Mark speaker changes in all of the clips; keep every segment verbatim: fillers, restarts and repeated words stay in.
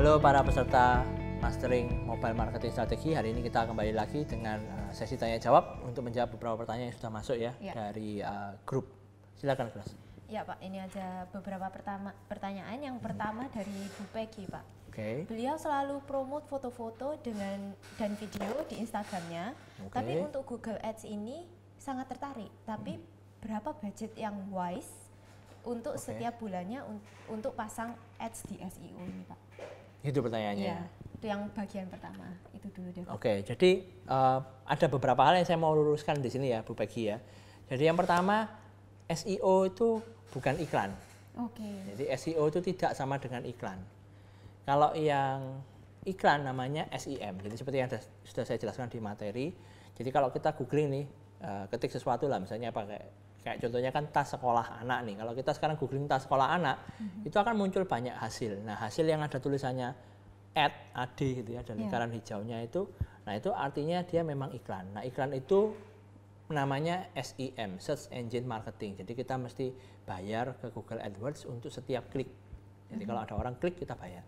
Speaker 1: Halo para peserta Mastering Mobile Marketing Strategi. Hari ini kita kembali lagi dengan uh, sesi tanya jawab untuk menjawab beberapa pertanyaan yang sudah masuk ya, ya. dari uh, grup. Silakan, Kelas.
Speaker 2: Ya Pak, ini ada beberapa pertama, pertanyaan. Yang pertama dari Bu Peggy, Pak.
Speaker 1: Oke. Okay.
Speaker 2: Beliau selalu promote foto-foto dengan dan video di Instagramnya, okay. tapi untuk Google Ads ini sangat tertarik. Tapi hmm. berapa budget yang wise untuk okay. setiap bulannya un untuk pasang ads di S E O ini, Pak?
Speaker 1: Itu pertanyaannya.
Speaker 2: Ya, itu yang bagian pertama. Itu dulu deh.
Speaker 1: Oke, okay, jadi uh, ada beberapa hal yang saya mau luruskan di sini ya, Bu Peggy ya. Jadi yang pertama, S E O itu bukan iklan.
Speaker 2: Oke. Okay.
Speaker 1: Jadi S E O itu tidak sama dengan iklan. Kalau yang iklan namanya S E M. Jadi seperti yang sudah saya jelaskan di materi. Jadi kalau kita googling nih, uh, ketik sesuatu lah, misalnya pakai kayak contohnya kan tas sekolah anak nih. Kalau kita sekarang googling tas sekolah anak, mm-hmm. itu akan muncul banyak hasil. Nah, hasil yang ada tulisannya ad, ad gitu ya, dan lingkaran yeah. hijaunya itu, nah itu artinya dia memang iklan. Nah, iklan itu namanya S E M, Search Engine Marketing. Jadi kita mesti bayar ke Google AdWords untuk setiap klik. Jadi mm-hmm. kalau ada orang klik, kita bayar.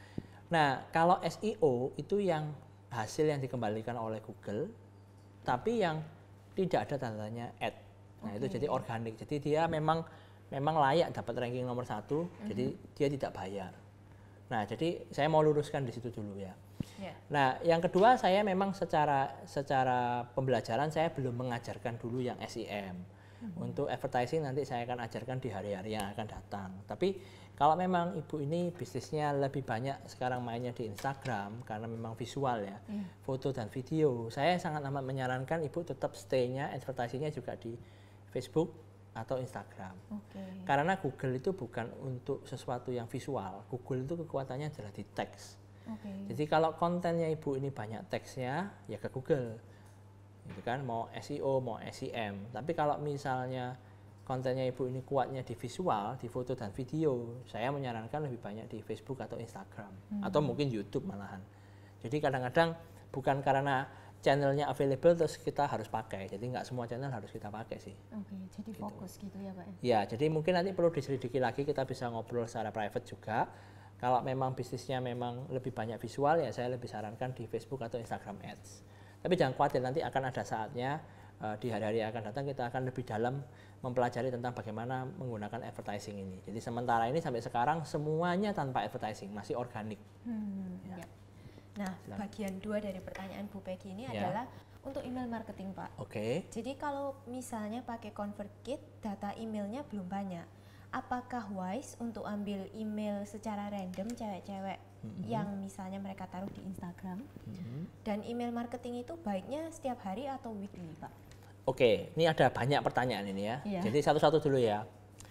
Speaker 1: Nah, kalau S E O itu yang hasil yang dikembalikan oleh Google, tapi yang tidak ada tandanya ad. Nah, okay. itu jadi organik. Jadi dia memang memang layak dapat ranking nomor satu. Mm-hmm. Jadi dia tidak bayar. Nah, jadi saya mau luruskan di situ dulu ya. Yeah. Nah, yang kedua saya memang secara secara pembelajaran saya belum mengajarkan dulu yang S E M. Mm-hmm. Untuk advertising nanti saya akan ajarkan di hari-hari yang akan datang. Tapi kalau memang ibu ini bisnisnya lebih banyak sekarang mainnya di Instagram karena memang visual ya, yeah. foto dan video, saya sangat amat menyarankan ibu tetap stay-nya advertisingnya juga di Facebook atau Instagram. Okay. Karena Google itu bukan untuk sesuatu yang visual. Google itu kekuatannya adalah di teks. Okay. Jadi kalau kontennya ibu ini banyak teksnya, ya ke Google. Gitu kan, mau S E O, mau S E M. Tapi kalau misalnya kontennya ibu ini kuatnya di visual, di foto dan video, saya menyarankan lebih banyak di Facebook atau Instagram. Hmm. Atau mungkin YouTube malahan. Jadi kadang-kadang bukan karena channelnya available terus kita harus pakai, jadi nggak semua channel harus kita pakai sih.
Speaker 2: Oke, jadi gitu. Fokus gitu ya Pak?
Speaker 1: Ya, jadi mungkin nanti perlu diselidiki lagi, kita bisa ngobrol secara private juga. Kalau memang bisnisnya memang lebih banyak visual, ya saya lebih sarankan di Facebook atau Instagram Ads. Tapi jangan khawatir, nanti akan ada saatnya uh, di hari-hari yang akan datang kita akan lebih dalam mempelajari tentang bagaimana menggunakan advertising ini. Jadi sementara ini sampai sekarang semuanya tanpa advertising, masih organik. Hmm, ya. Ya.
Speaker 2: Nah, bagian dua dari pertanyaan Bu Peggy ini ya. adalah untuk email marketing, Pak.
Speaker 1: Oke. Okay.
Speaker 2: Jadi kalau misalnya pakai ConvertKit, data emailnya belum banyak. Apakah wise untuk ambil email secara random cewek-cewek mm-hmm. yang misalnya mereka taruh di Instagram? Mm-hmm. Dan email marketing itu baiknya setiap hari atau weekly, Pak?
Speaker 1: Oke, okay. Ini ada banyak pertanyaan ini ya.
Speaker 2: Yeah.
Speaker 1: Jadi satu-satu dulu ya.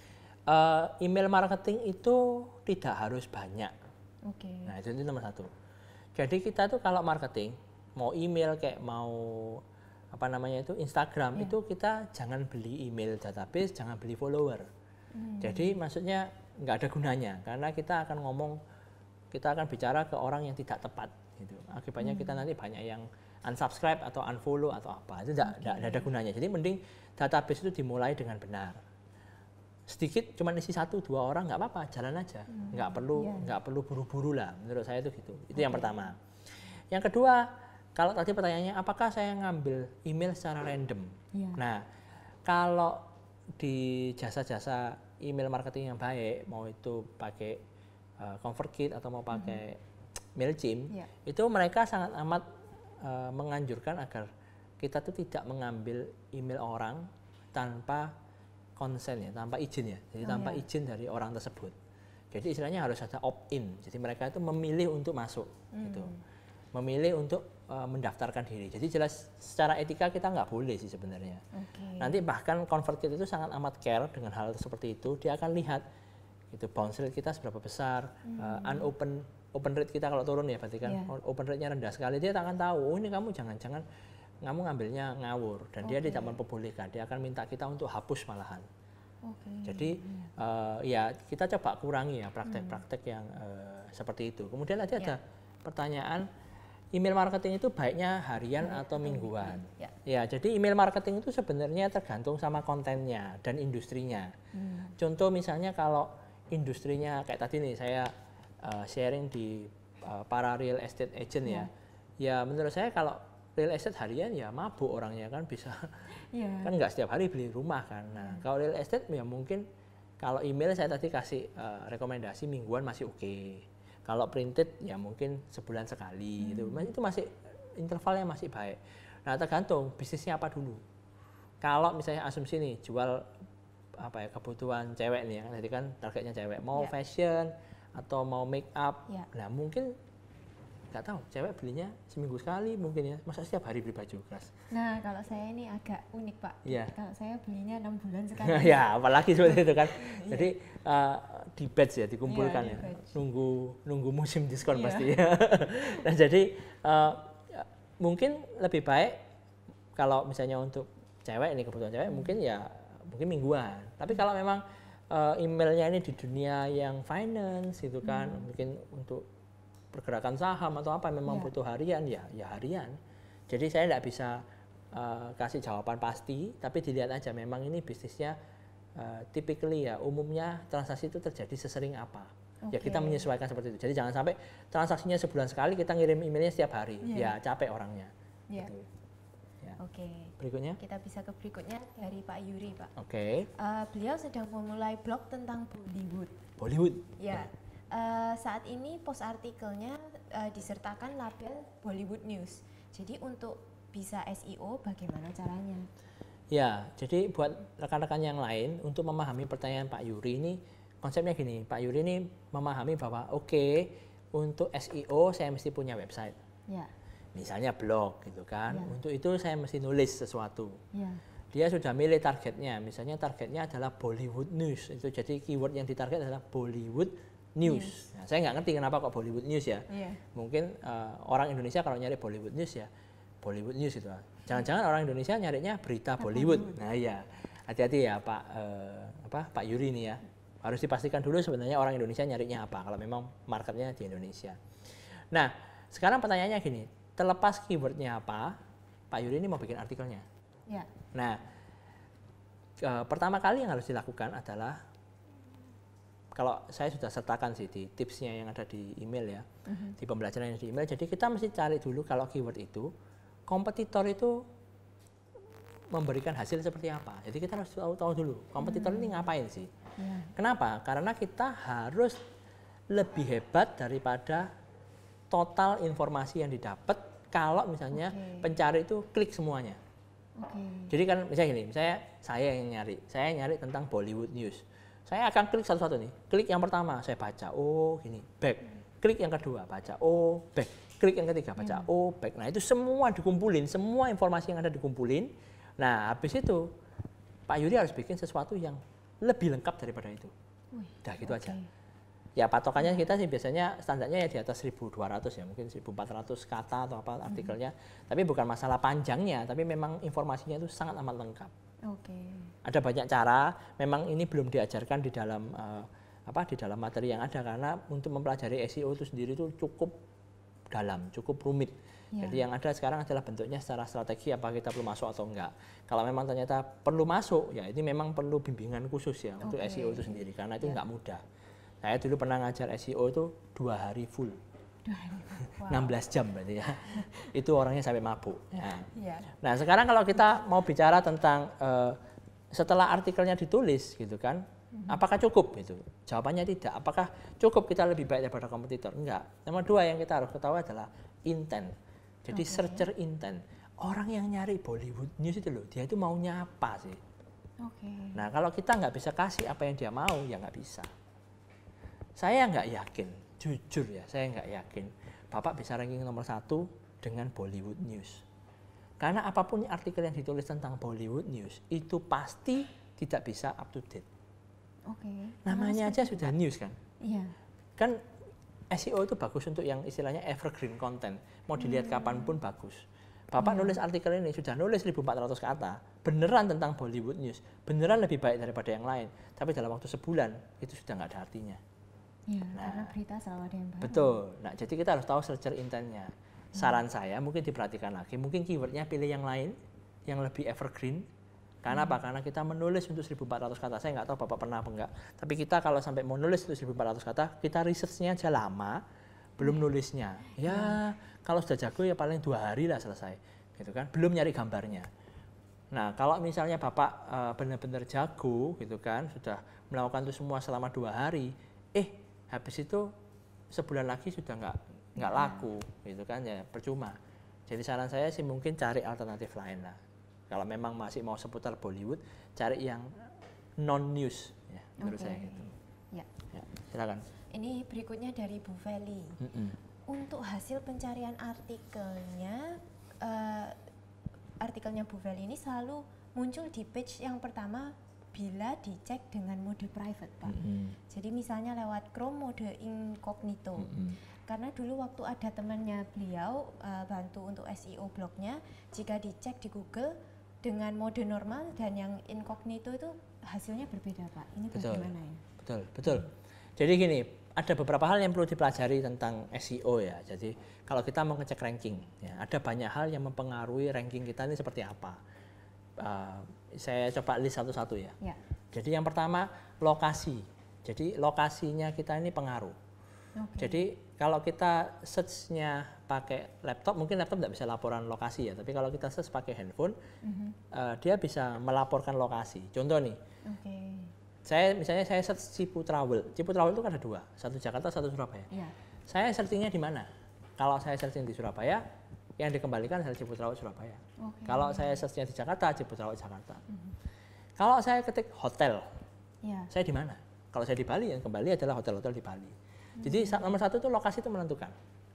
Speaker 1: Uh, email marketing itu tidak harus banyak.
Speaker 2: Oke. Okay.
Speaker 1: Nah, itu nomor satu. Jadi kita tuh kalau marketing, mau email kayak mau apa namanya itu Instagram, yeah. itu kita jangan beli email database, jangan beli follower. Hmm. Jadi maksudnya nggak ada gunanya, karena kita akan ngomong, kita akan bicara ke orang yang tidak tepat. Gitu. Akibatnya hmm. kita nanti banyak yang unsubscribe atau unfollow atau apa, itu nggak okay. ada gunanya. Jadi mending database itu dimulai dengan benar. Sedikit cuma isi satu dua orang nggak apa-apa, jalan aja, hmm, nggak perlu yeah. nggak perlu buru-buru lah, menurut saya itu gitu. Itu okay. yang pertama. Yang kedua, kalau tadi pertanyaannya apakah saya ngambil email secara random? Yeah. Nah, kalau di jasa-jasa email marketing yang baik, mau itu pakai uh, ConvertKit atau mau pakai mm-hmm. Mailchimp, yeah. itu mereka sangat amat uh, menganjurkan agar kita tuh tidak mengambil email orang tanpa konsen ya, tanpa izin ya, jadi oh, tanpa ya. izin dari orang tersebut. Jadi istilahnya harus ada opt-in. Jadi mereka itu memilih untuk masuk, hmm. gitu, memilih untuk uh, mendaftarkan diri. Jadi jelas secara etika kita nggak boleh sih sebenarnya. Okay. Nanti bahkan ConvertKit itu sangat amat care dengan hal seperti itu. Dia akan lihat, gitu, bounce rate kita seberapa besar, hmm. uh, unopen open rate kita kalau turun ya, berarti kan yeah. open rate-nya rendah sekali. Dia akan tahu, oh ini kamu jangan-jangan kamu ngambilnya ngawur, dan okay. dia tidak memperbolehkan, dia akan minta kita untuk hapus malahan. Okay. Jadi uh, ya kita coba kurangi ya praktek-praktek hmm. yang uh, seperti itu. Kemudian nanti yeah. ada pertanyaan, email marketing itu baiknya harian yeah. atau mingguan? Yeah. Ya, jadi email marketing itu sebenarnya tergantung sama kontennya dan industrinya. Hmm. Contoh misalnya kalau industrinya kayak tadi nih saya uh, sharing di uh, para real estate agent ya. Ya menurut saya kalau real estate harian ya mabuk orangnya kan bisa. Yeah. Kan nggak setiap hari beli rumah kan. Nah, yeah. kalau real estate ya mungkin kalau email saya tadi kasih uh, rekomendasi mingguan masih oke. Okay. Kalau printed ya mungkin sebulan sekali hmm. gitu. Itu masih intervalnya masih baik. Nah, tergantung bisnisnya apa dulu. Kalau misalnya asumsi nih jual apa ya kebutuhan cewek nih ya, tadi kan targetnya cewek mau yeah. fashion atau mau make up. Yeah. Nah, mungkin nggak tahu cewek belinya seminggu sekali mungkin ya, masa setiap hari beli baju keras.
Speaker 2: Nah, kalau saya ini agak unik Pak.
Speaker 1: Yeah.
Speaker 2: Kalau saya belinya enam bulan sekali.
Speaker 1: Ya, apalagi seperti itu kan. Jadi uh, di batch ya dikumpulkan yeah, ya, nunggu nunggu musim diskon yeah. pasti ya. Nah, jadi uh, mungkin lebih baik kalau misalnya untuk cewek ini kebutuhan cewek hmm. mungkin ya mungkin mingguan. Tapi kalau memang uh, emailnya ini di dunia yang finance gitu kan, hmm. mungkin untuk pergerakan saham atau apa memang yeah. butuh harian ya ya harian. Jadi saya tidak bisa uh, kasih jawaban pasti, tapi dilihat aja memang ini bisnisnya uh, typically ya umumnya transaksi itu terjadi sesering apa. Okay. Ya kita menyesuaikan seperti itu. Jadi jangan sampai transaksinya sebulan sekali kita ngirim emailnya setiap hari. Yeah. Ya capek orangnya. Yeah. Gitu. Ya.
Speaker 2: Oke. Okay.
Speaker 1: Berikutnya?
Speaker 2: Kita bisa ke berikutnya dari Pak Yuri, Pak.
Speaker 1: Oke. Okay.
Speaker 2: Uh, beliau sedang memulai blog tentang Bollywood.
Speaker 1: Bollywood.
Speaker 2: Ya. Uh, saat ini post artikelnya uh, disertakan label Bollywood News. Jadi untuk bisa S E O bagaimana caranya?
Speaker 1: Ya, jadi buat rekan-rekan yang lain untuk memahami pertanyaan Pak Yuri ini konsepnya gini. Pak Yuri ini memahami bahwa oke okay, untuk S E O saya mesti punya website. Ya. Misalnya blog gitu kan, ya. Untuk itu saya mesti nulis sesuatu. Ya. Dia sudah milih targetnya, misalnya targetnya adalah Bollywood News, itu jadi keyword yang ditarget adalah Bollywood News. News. Nah, saya nggak ngerti kenapa kok Bollywood News ya. Ya. Mungkin uh, orang Indonesia kalau nyari Bollywood News ya Bollywood News itu. Jangan-jangan orang Indonesia nyarinya berita Bollywood. Bollywood. Nah iya, hati-hati ya Pak uh, apa Pak Yuri ini ya. Harus dipastikan dulu sebenarnya orang Indonesia nyarinya apa kalau memang marketnya di Indonesia. Nah sekarang pertanyaannya gini. Terlepas keywordnya apa, Pak Yuri ini mau bikin artikelnya. Ya. Nah, e, pertama kali yang harus dilakukan adalah, kalau saya sudah sertakan sih di tipsnya yang ada di email ya, uh-huh. di pembelajaran yang di email. Jadi kita mesti cari dulu kalau keyword itu, kompetitor itu memberikan hasil seperti apa. Jadi kita harus tahu, tahu dulu, kompetitor hmm. ini ngapain sih. Ya. Kenapa? Karena kita harus lebih hebat daripada total informasi yang didapat kalau misalnya okay. pencari itu klik semuanya. Okay. Jadi kan misalnya gini, misalnya saya yang nyari, saya nyari tentang Bollywood News. Saya akan klik satu-satu nih. Klik yang pertama, saya baca, oh gini, back. Klik yang kedua, baca, oh back. Klik yang ketiga, baca, hmm. oh back. Nah itu semua dikumpulin, semua informasi yang ada dikumpulin. Nah habis itu Pak Yuri harus bikin sesuatu yang lebih lengkap daripada itu. Udah gitu okay. aja. Ya patokannya kita sih biasanya standarnya ya di atas seribu dua ratus ya, mungkin seribu empat ratus kata atau apa artikelnya. Mm-hmm. Tapi bukan masalah panjangnya, tapi memang informasinya itu sangat amat lengkap. Oke. Okay. Ada banyak cara, memang ini belum diajarkan di dalam uh, apa di dalam materi yang ada karena untuk mempelajari S E O itu sendiri itu cukup dalam, cukup rumit. Yeah. Jadi yang ada sekarang adalah bentuknya secara strategi apa kita perlu masuk atau enggak. Kalau memang ternyata perlu masuk, ya ini memang perlu bimbingan khusus ya okay. untuk S E O itu sendiri karena itu yeah. enggak mudah. Saya dulu pernah ngajar S E O itu dua hari full, wow. enam belas jam berarti ya. Itu orangnya sampai mabuk. Nah. Yeah. Nah sekarang kalau kita mau bicara tentang uh, setelah artikelnya ditulis gitu kan, mm-hmm. apakah cukup itu? Jawabannya tidak. Apakah cukup kita lebih baik daripada kompetitor? Enggak. Nomor dua yang kita harus ketahui adalah intent. Jadi okay. searcher intent. Orang yang nyari Bollywood News itu loh, dia itu maunya apa sih? Okay. Nah kalau kita nggak bisa kasih apa yang dia mau, ya nggak bisa. Saya nggak yakin, jujur ya, saya nggak yakin Bapak bisa ranking nomor satu dengan Bollywood News. Karena apapun artikel yang ditulis tentang Bollywood News, itu pasti tidak bisa up to date. Oke. Okay. Namanya aja sudah news kan? Iya. Kan S E O itu bagus untuk yang istilahnya evergreen content. Mau dilihat hmm. kapanpun bagus. Bapak hmm. nulis artikel ini, sudah nulis seribu empat ratus kata, beneran tentang Bollywood News, beneran lebih baik daripada yang lain. Tapi dalam waktu sebulan, itu sudah nggak ada artinya.
Speaker 2: Ya, nah, karena berita selalu ada yang baru.
Speaker 1: Betul. Nah, jadi kita harus tahu searcher intentnya. Saran hmm. saya mungkin diperhatikan lagi. Mungkin keywordnya pilih yang lain, yang lebih evergreen. Karena hmm. apa? Karena kita menulis untuk seribu empat ratus kata. Saya nggak tahu Bapak pernah apa enggak. Tapi kita kalau sampai mau nulis untuk seribu empat ratus kata, kita research-nya aja lama. belum nulisnya. Ya, kalau sudah jago ya paling dua hari lah selesai, gitu kan. Belum nyari gambarnya. Nah, kalau misalnya Bapak uh, benar-benar jago, gitu kan, sudah melakukan itu semua selama dua hari, eh habis itu sebulan lagi sudah nggak nggak laku, gitu kan, ya percuma. Jadi saran saya sih mungkin cari alternatif lain lah. Kalau memang masih mau seputar Bollywood, cari yang non news, ya, menurut
Speaker 2: okay.
Speaker 1: saya gitu.
Speaker 2: Ya.
Speaker 1: Ya, silakan.
Speaker 2: Ini berikutnya dari Bu Feli.
Speaker 1: Mm-mm.
Speaker 2: Untuk hasil pencarian artikelnya, uh, artikelnya Bu Feli ini selalu muncul di page yang pertama bila dicek dengan mode private, Pak. Mm-hmm. Jadi misalnya lewat Chrome mode incognito. Mm-hmm. Karena dulu waktu ada temannya beliau uh, bantu untuk S E O blognya, jika dicek di Google dengan mode normal dan yang incognito itu hasilnya berbeda, Pak. Ini
Speaker 1: betul.
Speaker 2: Bagaimana ya?
Speaker 1: Betul, betul. Jadi gini, ada beberapa hal yang perlu dipelajari tentang S E O ya. Jadi kalau kita mau ngecek ranking, ya, ada banyak hal yang mempengaruhi ranking kita ini seperti apa. Uh, saya coba list satu-satu ya. ya. Jadi yang pertama lokasi. Jadi lokasinya kita ini pengaruh. Okay. Jadi kalau kita search-nya pakai laptop, mungkin laptop tidak bisa laporan lokasi ya. Tapi kalau kita search pakai handphone, mm-hmm. uh, dia bisa melaporkan lokasi. Contoh nih. Okay. Saya misalnya saya search Ciputrawel. Ciputrawel itu kan ada dua, satu Jakarta, satu Surabaya. Ya. Saya searchingnya di mana? Kalau saya searching di Surabaya, yang dikembalikan adalah Ciputrawel Surabaya. Okay. Kalau saya searchnya di Jakarta, Ciputrawel Jakarta. Mm-hmm. Kalau saya ketik hotel, ya. Saya di mana? Kalau saya di Bali, yang kembali adalah hotel-hotel di Bali. Mm-hmm. Jadi nomor satu itu lokasi itu menentukan.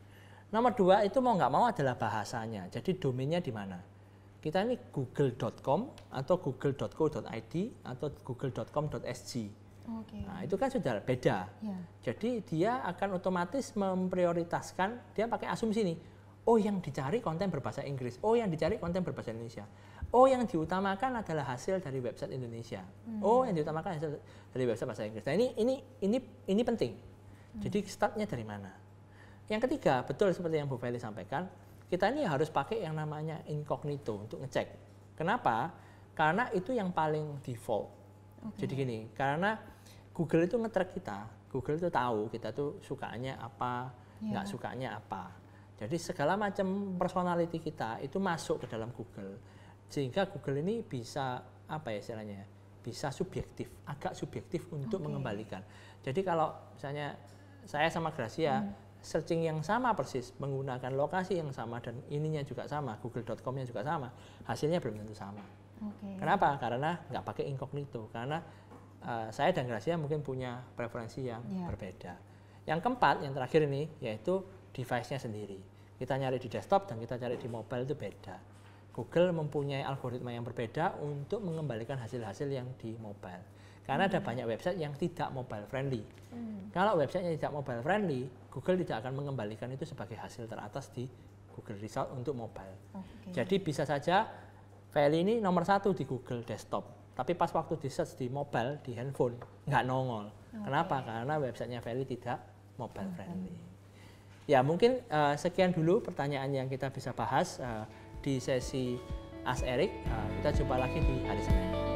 Speaker 1: Nomor dua itu mau nggak mau adalah bahasanya. Jadi domainnya di mana? Kita ini google dot com atau google dot co dot i d atau google dot com dot s g. Okay. Nah, itu kan sudah beda. Yeah. Jadi dia akan otomatis memprioritaskan, dia pakai asumsi nih. Oh, yang dicari konten berbahasa Inggris. Oh, yang dicari konten berbahasa Indonesia. Oh, yang diutamakan adalah hasil dari website Indonesia. Hmm. Oh, yang diutamakan hasil dari website bahasa Inggris. Nah, ini ini ini ini penting. Hmm. Jadi startnya dari mana? Yang ketiga, betul seperti yang Bu Feli sampaikan, kita ini harus pakai yang namanya incognito untuk ngecek. Kenapa? Karena itu yang paling default. Okay. Jadi gini, karena Google itu nge-track kita, Google itu tahu kita tuh sukanya apa, nggak yeah. sukanya apa. Jadi segala macam personality kita itu masuk ke dalam Google, sehingga Google ini bisa apa ya istilahnya, bisa subjektif, agak subjektif untuk okay. mengembalikan. Jadi kalau misalnya saya sama Gracia hmm. searching yang sama persis, menggunakan lokasi yang sama dan ininya juga sama, google dot com-nya juga sama, hasilnya belum tentu sama. Okay. Kenapa? Karena nggak pakai incognito, karena uh, saya dan Gracia mungkin punya preferensi yang yeah. berbeda. Yang keempat, yang terakhir ini, yaitu device-nya sendiri. Kita nyari di desktop dan kita cari di mobile itu beda. Google mempunyai algoritma yang berbeda untuk mengembalikan hasil-hasil yang di mobile. Karena hmm. ada banyak website yang tidak mobile friendly. Hmm. Kalau websitenya tidak mobile friendly, Google tidak akan mengembalikan itu sebagai hasil teratas di Google Result untuk mobile. Okay. Jadi bisa saja file ini nomor satu di Google Desktop, tapi pas waktu di search di mobile, di handphone, nggak nongol. Okay. Kenapa? Karena websitenya file tidak mobile friendly. Okay. Ya mungkin uh, sekian dulu pertanyaan yang kita bisa bahas uh, di sesi Ask Eric. Uh, kita jumpa lagi di hari Senin.